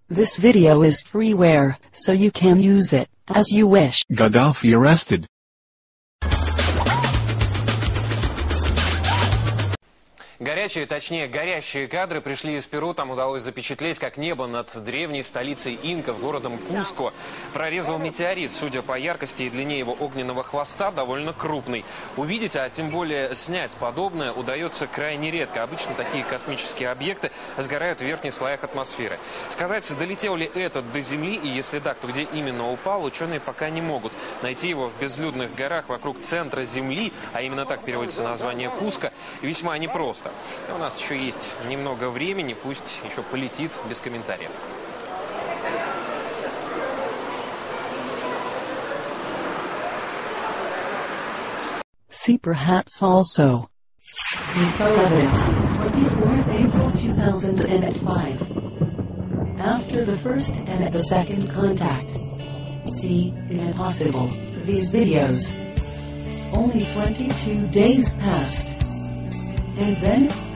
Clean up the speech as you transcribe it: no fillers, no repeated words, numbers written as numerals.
This video is freeware, so you can use it as you wish. Gaddafi arrested. Горячие, точнее горящие кадры пришли из Перу. Там удалось запечатлеть, как небо над древней столицей инков, городом Куско, прорезал метеорит. Судя по яркости и длине его огненного хвоста, довольно крупный. Увидеть, а тем более снять подобное удается крайне редко. Обычно такие космические объекты сгорают в верхних слоях атмосферы. Сказать, долетел ли этот до Земли, и если да, то где именно упал, ученые пока не могут. Найти его в безлюдных горах вокруг центра Земли, а именно так переводится название Куско, весьма непросто. У нас еще есть немного времени, пусть еще полетит без комментариев. See perhaps also. Info evidence, 24th April 2005. After the first and the second contact. See, impossible, these videos. Only 22 days passed. And then,